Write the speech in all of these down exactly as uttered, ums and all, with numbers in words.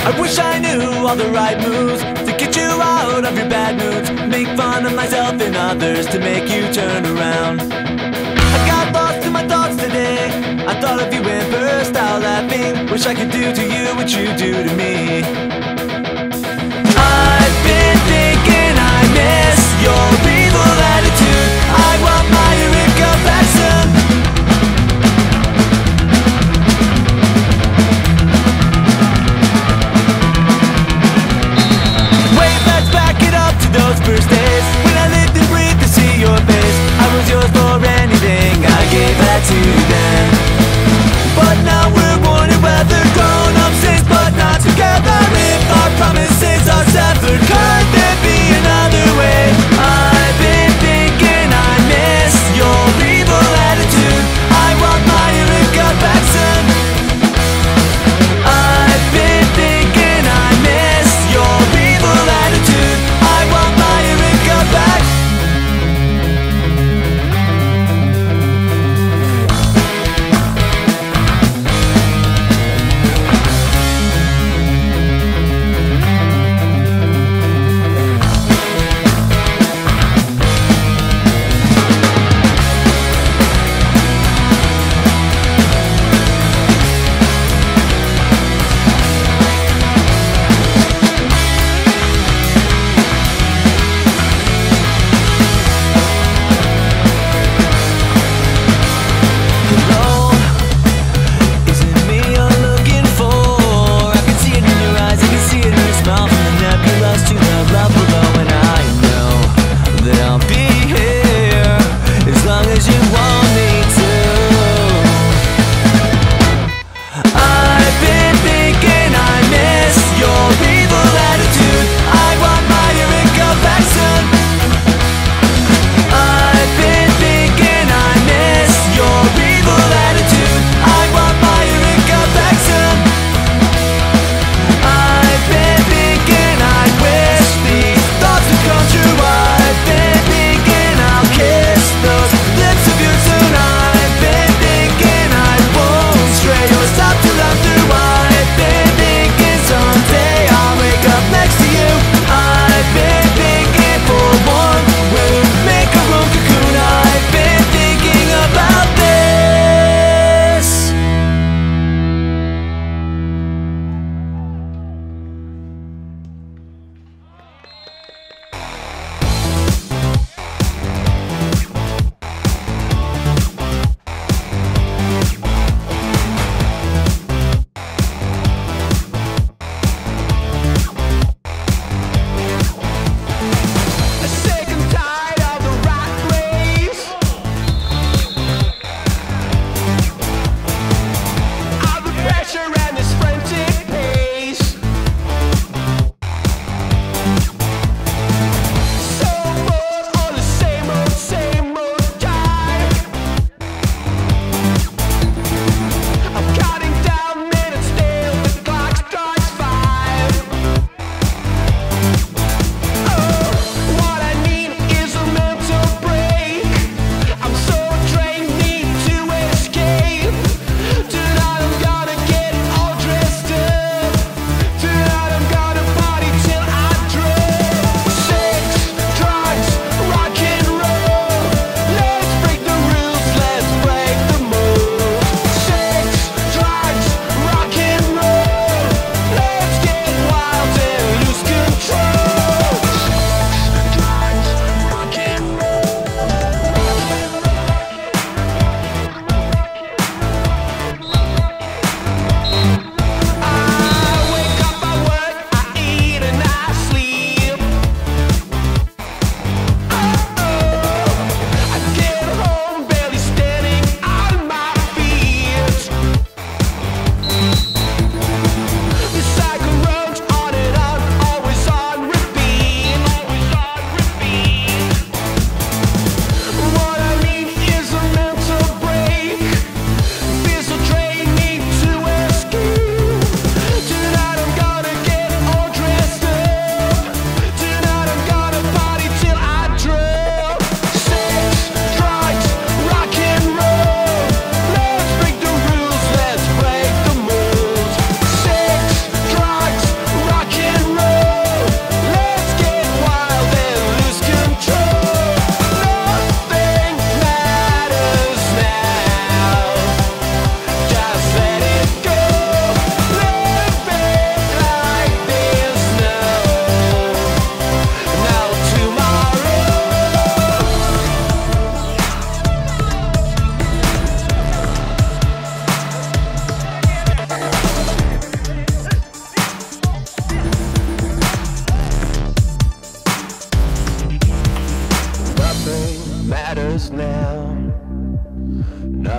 I wish I knew all the right moves to get you out of your bad moods, make fun of myself and others to make you turn around. I got lost in my thoughts today. I thought of you and burst out laughing. Wish I could do to you what you do to me. I've been thinking I miss your evil attitude. I want my Eureka back soon. Wait, let's back it up to those first days when I lived and breathed to see your face. I was yours for anything, I gave that to you then. But now we're worn and weathered, grown up since but not together.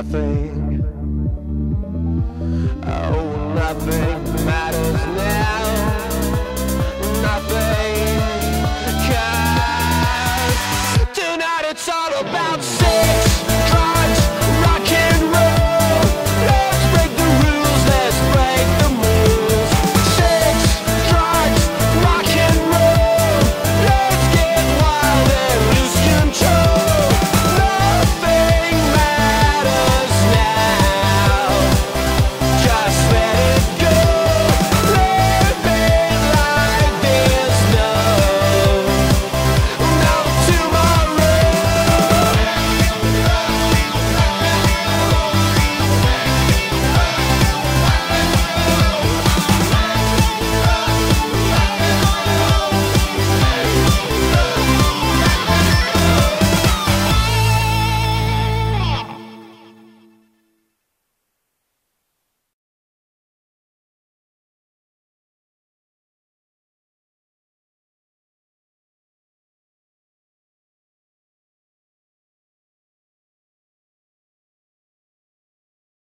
afraid.